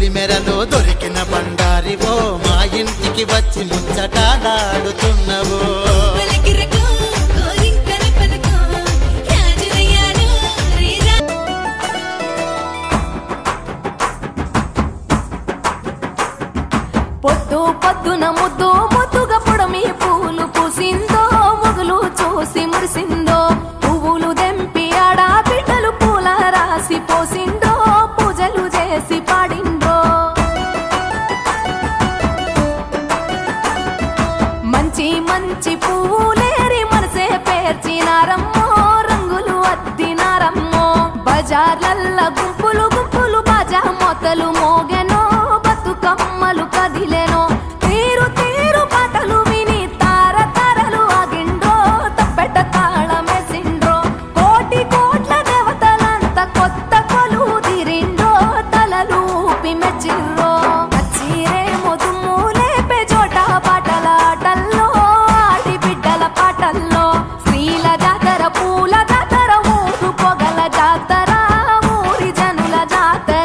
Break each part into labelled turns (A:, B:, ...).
A: పొలిమెరలో దొరికిన బండారివో మా ఇంటికి వచ్చి ముచ్చటాలాడుతున్నవో
B: పొద్దు పొద్దున ముద్దు ముద్దుగా పొడమి పూలు పూసిందో మొగులు చూసి మురిసిందో పువ్వులు దెంపి ఆడా బిడ్డలు పూల రాసి పోసిందో పూజలు చేసి పాడిందో మంచి మంచి పూలేరి మనసే పేర్చినారమ్మో రంగులు అద్దినారమ్మో బజార్లల్ల గుంపులు గుంపులు బాజా మొతలు మోగెనో బతుకమ్మలు కదిలేనో తీరు తీరు పాటలు విని తార తారలు ఆగిండ్రో తప్పెట తాళమేసిండ్రో కోటి కోట్ల దేవతలంతా కొత్త కొలు తీరిండ్రో తలలు ఊపి మెచ్చిర్రో కచ్చిరేమో దుమ్ము లేపే చోట పాటల ఆటల్లో ఆడి బిడ్డల పాటల్లో స్త్రీల జాతర పూల జాతర ఊరు పొగల జాతర ఊరి జనుల జాతర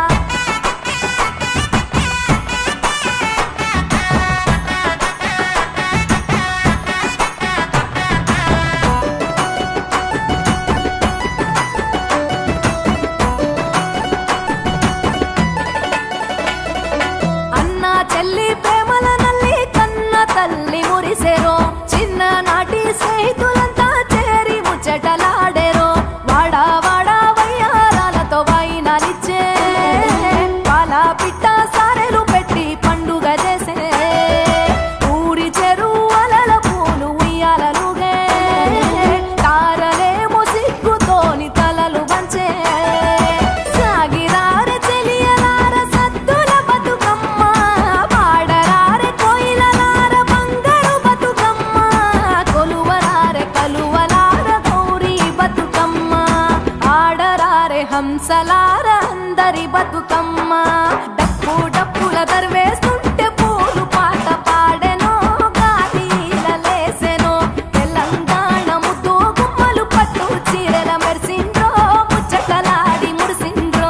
B: అన్నా చెల్లి ప్రేమల నల్లి కన్న తల్లి మురిసేరో చిన్ననాటి స్నేహితులంతా చేరి ముచ్చటలాడేరో వాడా వాడా వయ్యారాలతో వాయినాలిచ్చే పాల పిట్ట సారెలు పెట్టి పండుగ చేసే ఊరి చెరువలల పూలు ఉయ్యాలలుగే తారలేమో సిగ్గుతోని తలలు వంచే సాగిరారె చెలియలార సద్దుల బతుకమ్మ పాడరారె కోయిలలార బంగారు బతుకమ్మ కొలువరారె కలువలార గౌరీ బతుకమ్మ ఆడరారె హంసలార అందరి బతుకమ్మ డప్పు డప్పుల దర్వేస్తుంటే పూలు పాట పాడెనో గాలిలలేసెనో తెలంగాణ ముద్దు గుమ్మలు పట్టు చీరల మెరిసిండ్రో ముచ్చటలాడి మురిసిండ్రో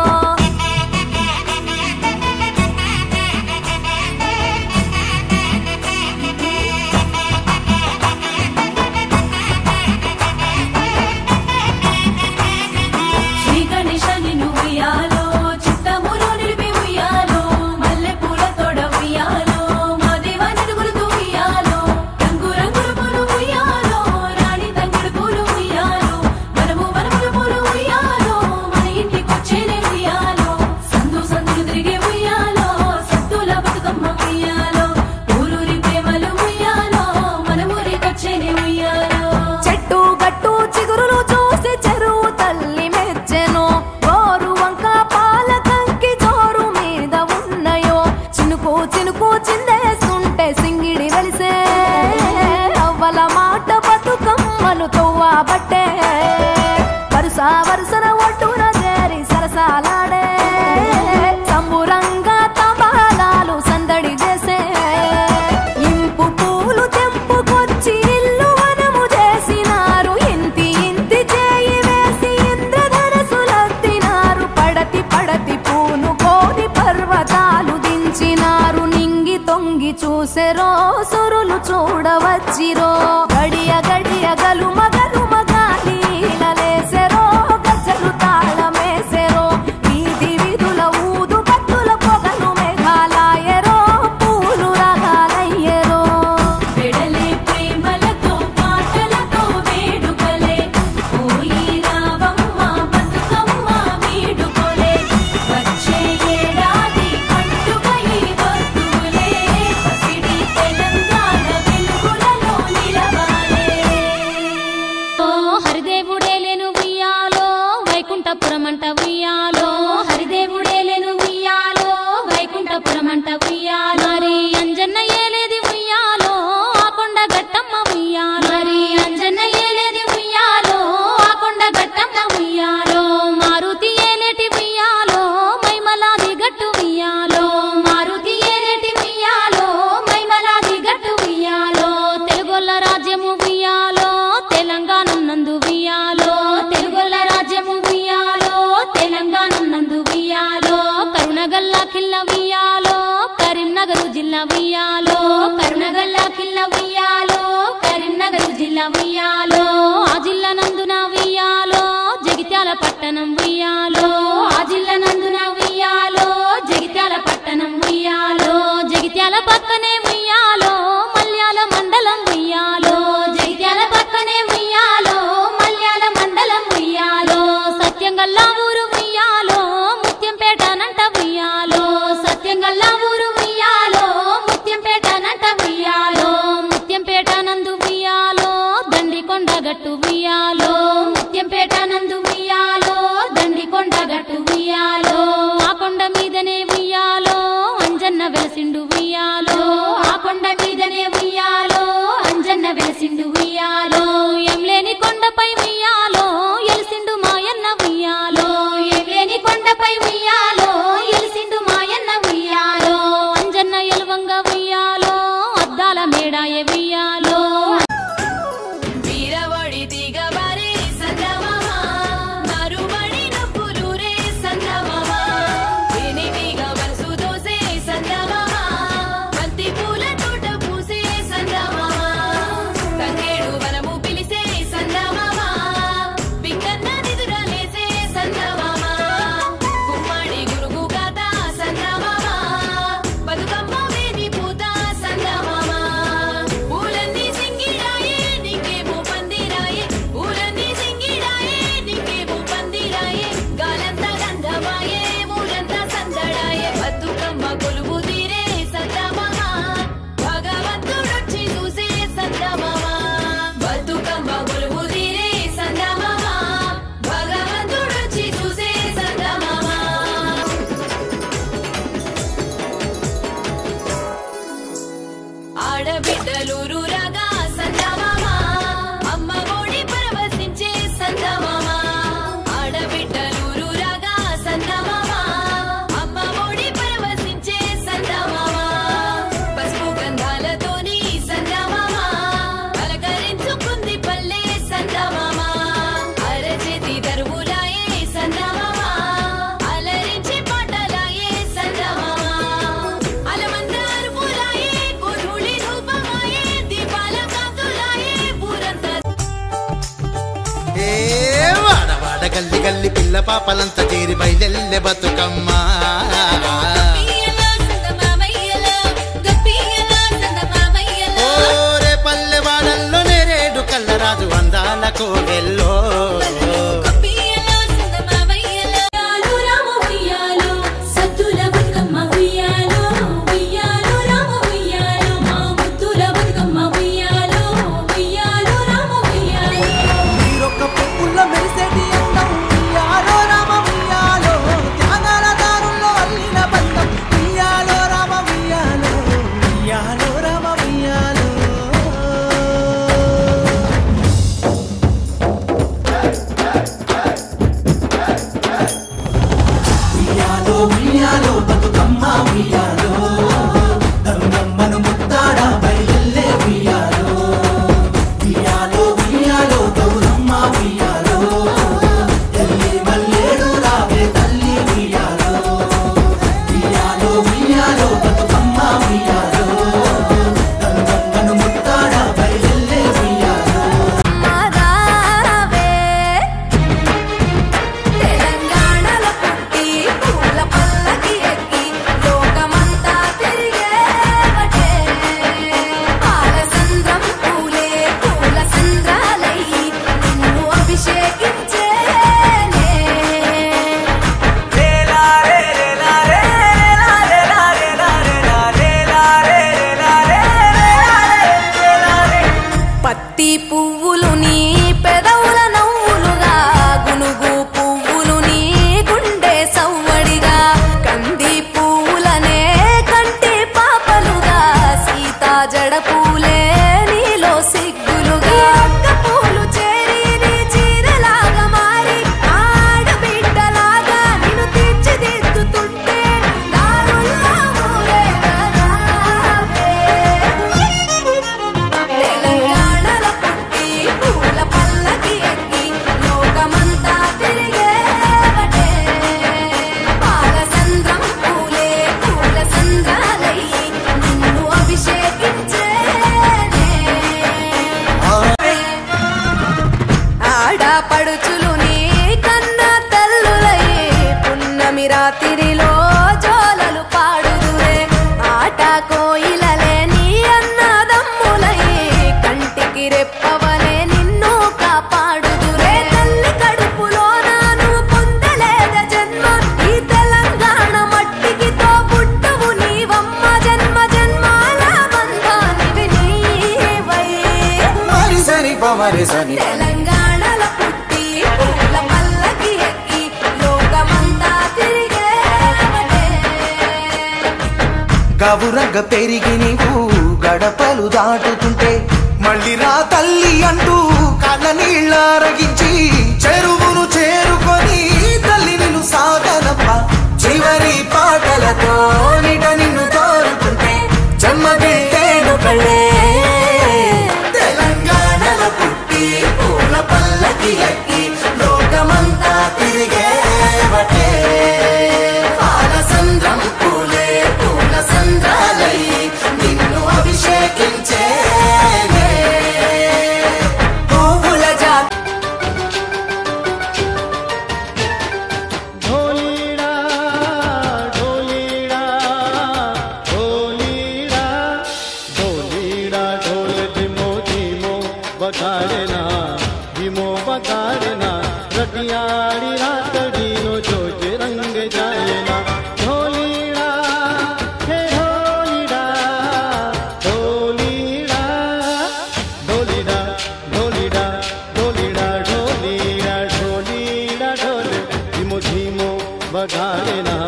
B: శ్రీ గణేశ నిన్ను ఉయ్యాలో చిత్తములు నిలిపి ఉయ్యాలో మల్లె పూల తోడ ఉయ్యాలో మా దేవ నిలుగులుతూ ఉయ్యాలో రంగు రంగుల పూలు ఉయ్యాలో రాణి తంగుడు పూలు ఉయ్యాలో వనముల పూలు ఉయ్యాలో మన ఇంటికొచ్చేనే ఉయ్యాలో సందు సందులు తిరిగే ఉయ్యాలో సత్తుల బతుకమ్మ ఉయ్యాలో ఊరూరి ప్రేమలు ఉయ్యాలో మన ఊరికొచ్చేనే ఉయ్యాలో చెట్టు గట్టు చిగురులు చూసి చెరువు తల్లి మెచ్చెనో గోరు వంక పాల కంకి జోరు మీద ఉన్నయో చినుకు చినుకు చిందేస్తుంటే సింగిడి వెలిసే అవ్వల మాట బతుకమ్మను తవ్వబట్టే వరుస వరుసన ఒట్టున చేరి సరసాలాడే సంబురంగా తబాలాలు సందడి చేసే ఇంపు పూలు తెంపుకొచ్చి ఇల్లు వనము చేసినారు ఇంతి ఇంతి చేయి వేసి ఇంద్రధనసులత్తినారు పడతి పడతి పూను కోని పర్వతాలు దించినారు నింగి తొంగి చూసెరో సురులు చూడవచ్చిరో గడియ గడియ గలుమ గలుమ గాలిలలేసెరో గజ్జలు తాళమేసెరో వీధి వీధుల ఊదు బత్తుల పొగలు మేఘాలాయరో పూలు రాగాలయ్యరో వెడలే ప్రేమలతో పాటలతో వేడుకలే పోయి రావమ్మ బతుకమ్మ వీడుకోలే వచ్చే ఏడాది పండుగ ఈ వస్తువులే పసిడి తెలంగాణ వెలుగులలో నిలవాలే ఓ హరిదేవుడేలేను ఉయ్యాలో వైకుంఠపురమంట ఉయ్యాలో హరిదేవుడేలేను ఉయ్యాలో వైకుంఠపురమంట ఉయ్యాలో మరి అంజన్న ఏలేది ఉయ్యాలో ఆ కొండ గట్టమ్మ ఉయ్యాలో మరి అంజన్న ఏలేది ఉయ్యాలో ఆ కొండ గట్టమ్మ ఉయ్యాలో మారుతి ఏలేటి ఉయ్యాలో మైమలాది గట్టు ఉయ్యాలో మారుతి ఏలేటి ఉయ్యాలో మైమలాది గట్టు ఉయ్యాలో తెలుగొల్ల రాజ్యము ఉయ్యాలో తెలంగాణ నందు ఉయ్యాలో తెలుగొల్ల రాజ్యము ఉయ్యాలో తెలంగాణ
C: కొండపై ఉయ్యాలో ఎలిసిండు మాయన్న ఉయ్యాలో ఏలేని కొండపై ఉయ్యాలో ఎలిసిండు మాయన్న ఉయ్యాలో అంజన్న ఎలువంగ ఉయ్యాలో అద్దాల మేడాయ ఉయ్యాలో
B: వీరవడి దిగబరి సందమామ నరుబడి నొప్పులూరే సందమామ ఎనిమిగా వరుసు దోసే సందమామ బంతి పూల తోట పూసే సందమామ తంగేడు వనము పిలిసే సందమామ పింగన్న నిదురలేసే సందమామ గుమ్మడి గురుగు గాత సందమామ బతుకమ్మ వేది పూత సందమామ పూలన్నీ సింగిడాయే నీకేమో పందిరాయే పూలన్నీ సింగిడాయే నీకేమో పందిరాయే గాలంతా గంధమాయే ఊరంతా సందడాయే బతుకమ్మ కొలువు తీరే సందమామ భగవంతుడొచ్చి చూసే సందమామ బతుకమ్మ కొలువు తీరే సందమామ భగవంతుడొచ్చి చూసే సందమామ ఆడబిడ్డలూరు రాగా సందమామ అమ్మ ఒడి పరవశించే సందమామ ఆడబిడ్డలూరు రాగా సందమామ అమ్మ ఒడి పరవశించే సందమామ పసుపు గంధాలతోని సందమామ అలకరించుకుంది పల్లె సందమామ అరచేతి దరువులాయే సందమామ అలరించి పాటలాయే సందమామ అలమందారు పూలాయే గోధుళి రూపమాయే దీపాల కాంతులాయే ఊరంతా
A: ఏ వాడవాడ గల్లి గల్లి పిల్ల పాపలంతా చేరి బయలెల్లె బతుకమ్మ
B: పియ్యలో సందమామయ్యలో గప్పియ్యలో సందమామయ్యలో
A: ఓరే పల్లె వాడల్లో నేరేడు కల్లరాజు అందాల కోవెల్లో
B: పియ్యలో సందమామయ్యలో రామ ఉయ్యాలో సత్తుల బతుకమ్మ ఉయ్యాలో ఉయ్యాలో రామ ఉయ్యాలో మా ముత్తుల బతుకమ్మ ఉయ్యాలో ఉయ్యాలో రామ ఉయ్యాలో
D: మీరొక్క పువ్వుల్లో మెరిసేటి అందం ఉయ్యాలో రామ ఉయ్యాలో త్యాగాల దారుల్లో అల్లిన బంధం ఉయ్యాలో రామ ఉయ్యాలో ఉయ్యాలో రామ ఉయ్యాలో ఉయ్యాలో ఉయ్యాలో బతుకమ్మ ఉయ్యాలో దమ్మమ్మను ముత్తాడ బయలెల్లే ఉయ్యాలో ఉయ్యాలో ఉయ్యాలో గౌరమ్మ ఉయ్యాలో ఎల్లి మల్లేడు రావే తల్లి ఉయ్యాలో ఉయ్యాలో ఉయ్యాలో బతుకమ్మ ఉయ్యాలో దమ్మమ్మను ముత్తాడ బయలెల్లే ఉయ్యాలో
B: రావే తెలంగాణలో పుట్టి పూల పల్లకి ఎక్కి లోకమంతా తిరిగేవటే పాలసంద్రం పూలే పూల సంద్రాలయ్యి నిన్ను అభిషేకించేనే పత్తి పువ్వులు నీ పెదవుల నవ్వులుగా గునుగు పువ్వులు నీ గుండె సవ్వడిగా కంది పువ్వులనే కంటి పాపలుగా సీతా జడ పూలే నీలో సిగ్గులుగా ఒక్క పూలు చేరి నీ చీరలాగా మారి ఆడబిడ్డలాగా నిన్ను తీర్చిదిద్దుతుంటే దారుల్లో ఊరేగరావే. తెలంగాణలో పుట్టి పూల పల్లకి ఎక్కి లోకమంతా తిరిగేవటే పాలసంద్రం పూలే పూల సంద్రాలయ్యి నిన్ను అభిషేకించేనే ఆడపడుచులు నీ కన్న తల్లులయ్యి పున్నమి రాత్రిలో జోలలు పాడుదురే ఆట కోయిలలే నీ అన్నదమ్ములయ్యి కంటికి రెప్పవలే నిన్ను కాపాడుదురే తల్లి కడుపులో నాను పొందలేద జన్మ ఈ తెలంగాణ మట్టికి తో పుట్టవు నీవమ్మ జన్మ జన్మాల బంధానివి నీవై
D: మరిసని పమరిసని
B: తెలంగాణలో పుట్టి పూల పల్లకి ఎక్కి లోకమంతా తిరిగేవటే
D: గవురగ పెరిగి నీవు గడపలు దాటుతుంటే మళ్ళీ రా తల్లి అంటూ కళ్ళ నీళ్ళ రగించి చెరువును చేరుకొని తల్లి నిన్ను సాగనప్ప చివరి పాటలతో నిట నిన్ను కోరుకుంటే చెమ్మగిట్టేడు కళ్ళే తెలంగాణలో పుట్టి పూల పల్లకి ఎక్కి లోకమంతా తిరిగేవటే పాలసంద్రం పూలే పూల సంద్రాలై నిన్ను అభిషేకించే పూల జాతి
A: ढोलीड़ा ढोलीड़ा ढोलीड़ा ढोलीड़ा ढोल धीमो धीमो बगाड़ना धीमो बगाड़ना रटियाड़ी रातड़ीनो जोज रंग जायना ढोलीड़ा हे ढोलीड़ा ढोलीड़ा ढोलीड़ा ढोलीड़ा ढोलीड़ा ढोलीड़ा ढोलीड़ा ढोल धीमो धीमो बगाड़ना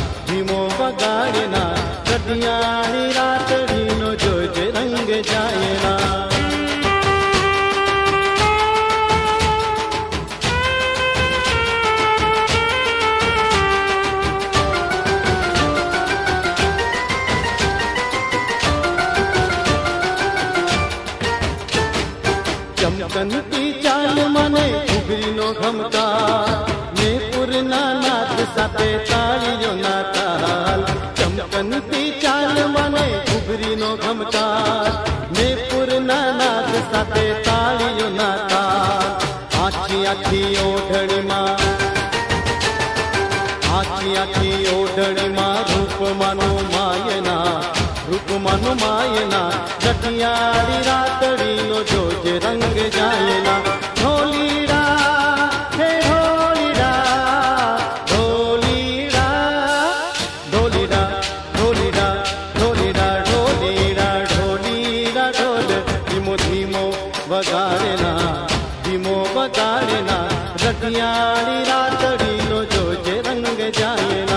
A: रटियाड़ी रातड़ीनो जोज रंग जायना चमकनती चाल मने उगरीनो घमता ने पुरना नाथ साथे ताळियो ना ताल चमकनती चाल मने उगरीनो घमता ने पुरना नाथ साथे ताळियो ना ताल आखी आखी ओढळीमा रूप मानो मायना रटियाड़ी रातड़ीनो जोज रंग जायना ढोलीड़ा हे ढोलीड़ा ढोलीड़ा ढोलीड़ा ढोलीड़ा ढोलीड़ा ढोलीड़ा ढोलीड़ा ढोल धीमो धीमो बगाड़ना रटियाड़ी रातड़ीनो जोज रंग जायना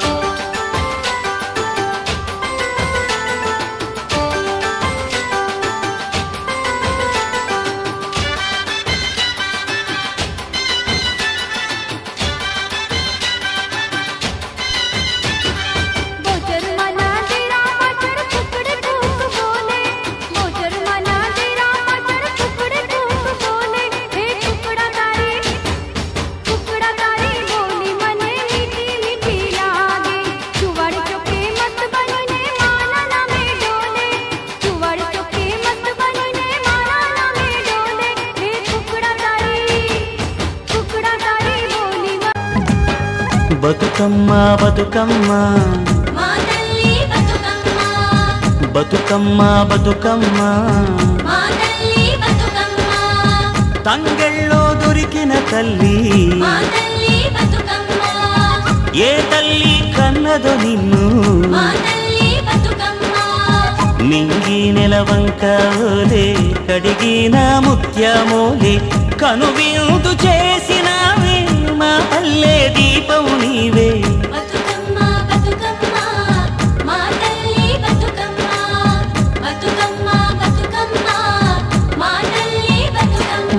E: బతుకమ్మ బతుకమ్మ
C: మా తల్లి బతుకమ్మ
E: బతుకమ్మ బతుకమ్మ
C: మా తల్లి బతుకమ్మ
E: తంగెళ్ళో దొరికిన తల్లి
C: మా తల్లి బతుకమ్మ
E: ఏ తల్లి కన్నదో నిన్ను
C: మా తల్లి బతుకమ్మ
E: నింగి నెలవంకలే కడిగిన ముత్యమోలే కనువిందు చేసినావే మా పల్లె దీపం నీవే
C: బతుకమ్మ బతుకమ్మ మా తల్లి బతుకమ్మ బతుకమ్మ బతుకమ్మ మా తల్లి బతుకమ్మ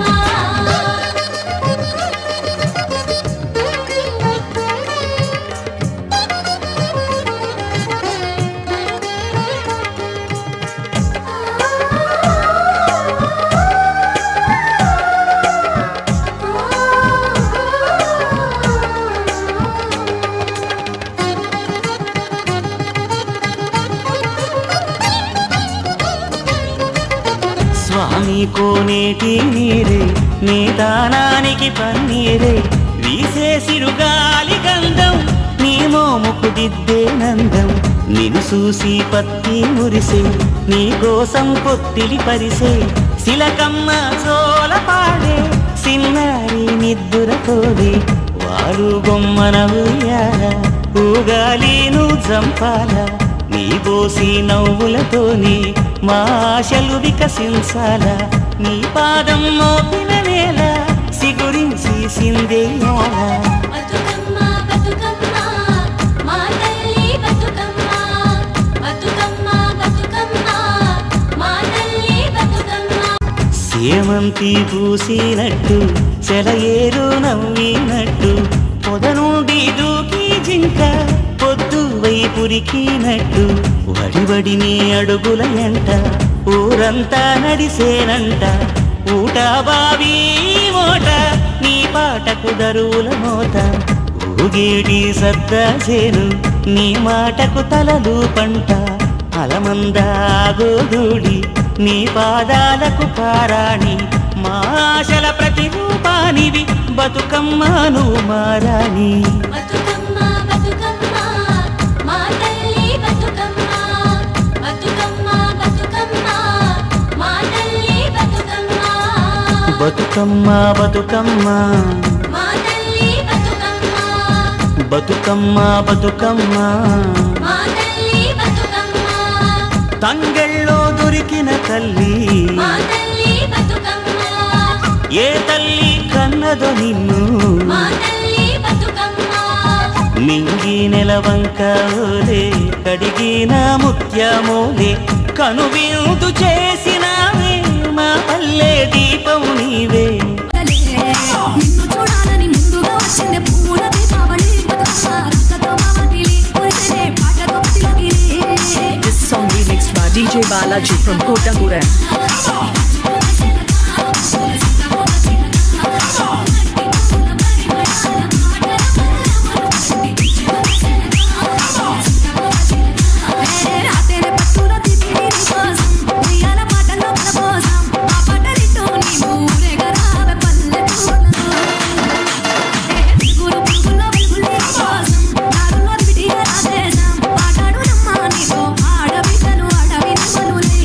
E: స్వామి కోనేటి నీరే నీ దానానికి పన్నీరే వీసేసిరు గాలి గంధం నీ మోముకు దిద్దే నందం నిన్ను చూసి పత్తి మురిసే నీ కోసం పొత్తిలి పరిసే శిలకమ్మ చోల పాడే సిన్నారి నిద్దురతోడే వారు బొమ్మన ఉయ్యాల ఊగాలి నువ్వు చంపాల నీ బోసి నవ్వులతోని మా ఆశలు వికసించాల నీ పాదం మోపిన నేల సిగురించి సిందేయాల
C: బతుకమ్మ బతుకమ్మ మా తల్లి బతుకమ్మ బతుకమ్మ బతుకమ్మ మా తల్లి బతుకమ్మ
E: చేమంతి పూసినట్టు సెలయేరు నవ్వినట్టు పొద నుండి దూకి జింక పొద్దు వైపురికినట్టు వడివడిని అడుగుల ఎంట ఊరంతా నడిసేనంట ఊట బావి మోట నీ పాటకు దరువుల మోత ఊగేటి సద్దాసేను నీ మాటకు తలలు పంట అలమందాగోదూడి నీ పాదాలకు పారాణి మా ఆశల ప్రతిరూపానివి బతుకమ్మను మారాణి
C: బతుకమ్మ బతుకమ్మ మా తల్లి బతుకమ్మ బతుకమ్మ బతుకమ్మ మా తల్లి బతుకమ్మ
E: బతుకమ్మ బతుకమ్మ
C: మా తల్లి బతుకమ్మ
E: బతుకమ్మ బతుకమ్మ
C: మా తల్లి బతుకమ్మ
E: తంగెళ్ళో దొరికిన తల్లి
C: మా తల్లి బతుకమ్మ
E: ఏ తల్లి కన్నదో నిన్ను
C: మా తల్లి బతుకమ్మ
E: మింగి నెలవంక ఓలే కడిగిన ముత్యమోలే కనువిందు చేసినావే మా పల్లె దీపం నీవే
B: నిన్ను చూడాలని ముందుగా వచ్చింది పూల దీపావళి బతుకమ్మ రక్కతో మామటిలి ఒరిసెనే పాటతో తిలగిరి.
F: This song remixed by DJ Balaji from Kottagurem.
B: రాతేనే పట్టున తిరిగి కోసం ఉయ్యాల పాటలో మన కోసం ఆ పాటలితో నీ ఊరేగరావే పల్లెటూళ్ళలో. గురు పురుగుల్లో వెలుగులే కోసం నాడులో విడిగా రాసేసాం ఆటాడు నమ్మ నీతో ఆడబిడ్డలు అడవిని మనులే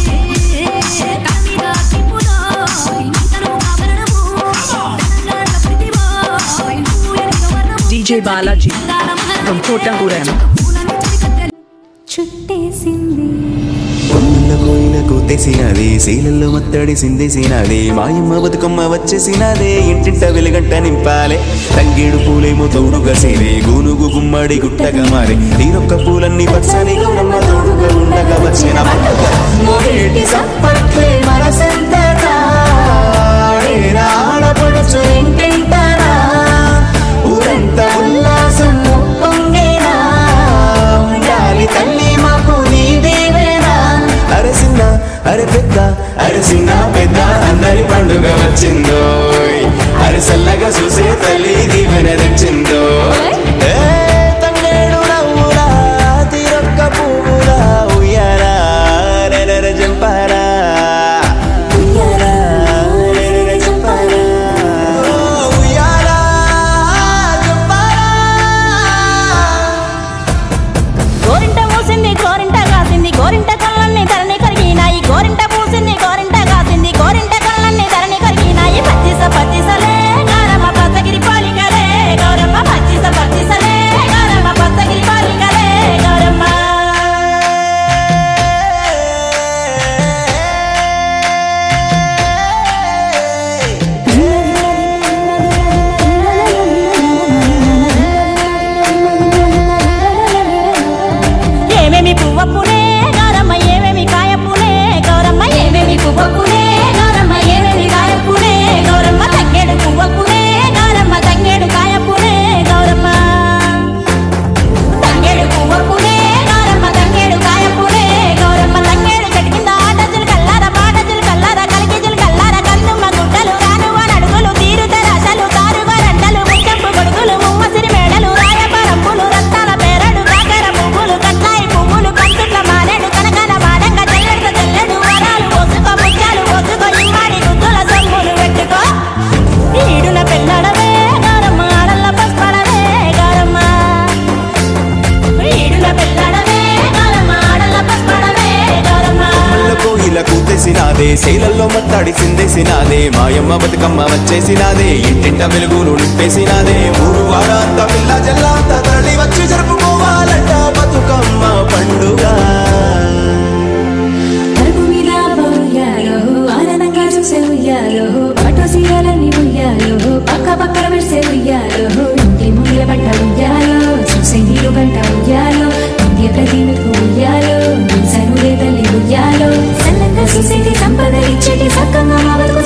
B: కమిద తిప్పులో ఇంతను ఆభరణము తెలంగాణ ప్రతిభ ఇంటూ ఎరుక వర్ణము
F: DJ Balaji from Kottagurem.
B: చుట్టేసింది
G: కోయిలకు తెసినది శీలల్లో మత్తడి సిందేసినది మాయమ్మ బతుకమ్మ వచ్చేసినదే ఇంటింట వెలుగంట నింపాలే తంగేడు పూలేమో తోడుగా సేరే గూనుగు గుమ్మడి గుట్టగా మారే తీరొక్క పూలన్నీ పచ్చని గౌరమ్మ తోడుగా ఉండగా వచ్చిన ఆడపడుచు ఇంటింటనా ఊరంతా ఉల్లాసం పొంగేనా ఉండాలి తల్లి మాకు నీదేవేనా అరే చిన్న అరే పెద్ద అరే చిన్న పెద్ద అందరి పండుగ వచ్చిందో అరే చల్లగా చూసే తల్లి దీవెన తెచ్చిందో తంగేడు నవ్వులా తీరొక్క పువ్వులా ఉయ్యారా రెర జంపారా ఉయ్యారా రెర జంపారా ఉయ్యారా జంపారా
H: గోరింట మూసింది గోరింట కాసింది గోరింట కళ్ళన్ని ధరణి కరిగినాయి గోరింట పూసింది గోరింట కాసింది గోరింట కళ్ళన్ని ధరణి కరిగినాయి పచ్చిస పచ్చిసలే గౌరమ్మ పచ్చగిరి పాలికలే గౌరమ్మ పచ్చిస పచ్చిసలే గౌరమ్మ పచ్చగిరి పాలికలే గౌరమ్మ ఏమేమి పువ్వప్పునే గౌరమ్మ ఏమేమి కాయప్పునే గౌరమ్మ ఏమేమి పువ్వప్పునే గౌరమ్మ ఏమేమి కాయప్పునే గౌరమ్మ తంగేడు పువ్వప్పునే గౌరమ్మ తంగేడు కాయప్పునే గౌరమ్మ తంగేడు పువ్వప్పునే గౌరమ్మ తంగేడు కాయప్పునే గౌరమ్మ తంగేడు చెట్టు కింద ఆటజులు కల్లార పాటజులు కల్లార కలికిజులు కల్లార కన్నుమ్మ గుట్టలు కానువ నడుగులు తీరుతరాశలు తారుగా రంటలు ముచ్చంపు గొడుగులు ముమ్మసిరి మేడలు రాయపరంపులు రత్నాల పేరడు కాకర పువ్వులు కట్నాయి పువ్వులు కంచుట్ల మానేడు కనకన మాడంగా చెల్లెడు చెల్లెడు వరాలు పోసుకో ముత్యాలు పోసుకో ఇమ్మాడి గుద్దుల సొమ్ములు పెట్టుకో ఈడున పెళ్ళడమే గౌరమ్మ ఆడల్ల పసుపడమే గౌరమ్మ ఈడున పెళ్ళడమే గౌరమ్మ ఆడల్ల పసుపడమే గౌరమ్మ
G: కోయిలకు తెసినాదే శైలల్లో మత్తాడి సిందేసినాదే మాయమ్మ బతుకమ్మ వచ్చేసినాదే ఇంటింట వెలుగులు నింపేసినాదే ఊరు వారంతా పిల్ల జల్లంతా తరలి వచ్చి జరుపుకోవాలంట బతుకమ్మ పండుగ
B: అరుగు మీద ఉయ్యాలో ఆనందంగా చూసే ఉయ్యాలో పట్టు సీరలన్నీ ఉయ్యాలో పక్క పక్కన వెడిసే ఉయ్యాలో ఇంటి ముంగిల పట్ట ఉయ్యాలో చూసే నీరు గంట ఉయ్యాలో ఇంటి ప్రతి మెతుకు ఉయ్యాలో సనులే తల్లి ఉయ్యాలో సన్నంగా చూసేటి సంపద ఇచ్చేటి సక్కంగా మా బతుకు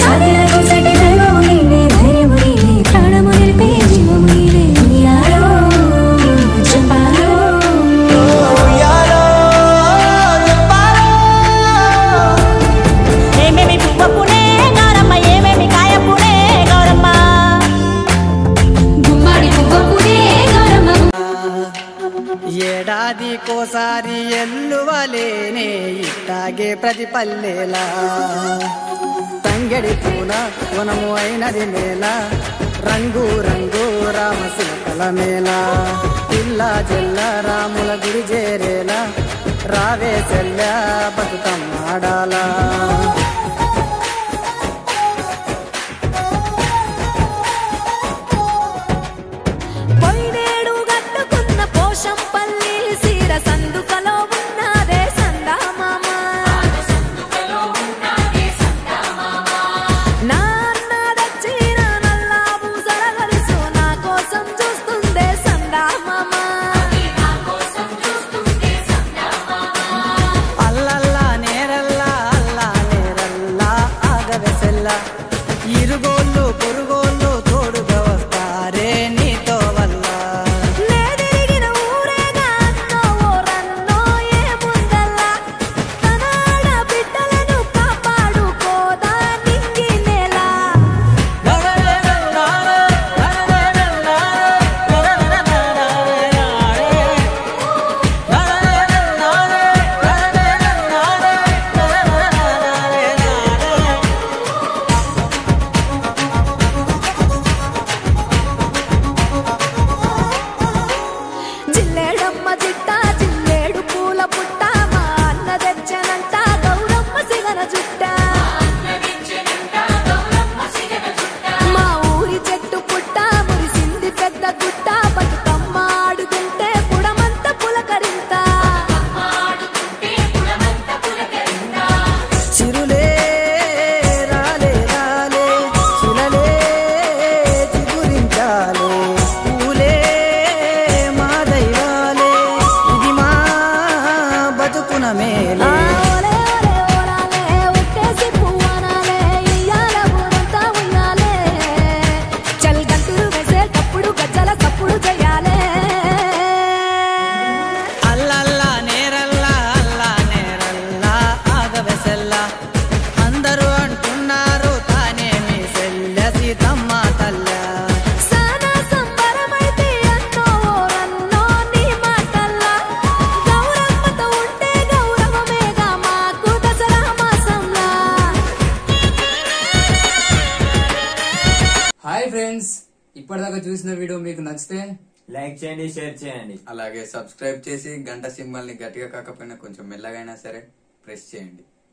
I: ఓసారి ఎల్లువలేనే ఇట్టాగే ప్రతి పల్లెలా తంగెడి పూల వనము అయినది మేళ రంగు రంగు రామశిల్పల మేళ పిల్ల జల్ల రాముల గుడి చేరేలా రావే చెల్ల బతుకమ్మాడాలా
B: పోషంపల్లి సీర సందుకలో ఉన్నదే సందామామ నాన్న దచ్చిన నల్లా పూసల గలుసు నా కోసం చూస్తుందే సందామామ
I: అల్లల్లా నేరల్లా అల్లా నేరల్లా ఆగవెసెల్లా ఇరుగోళ్ళు పొరుగోళ్ళు తోడుగా వస్తారే నీతో వల్ల
J: ఇప్పటిదాకా చూసిన వీడియో మీకు నచ్చితే
K: లైక్ చేయండి, షేర్ చేయండి,
J: అలాగే సబ్స్క్రైబ్ చేసి గంట సింబల్ ని గట్టిగా కాకపోయినా కొంచెం మెల్లగైనా సరే ప్రెస్ చేయండి.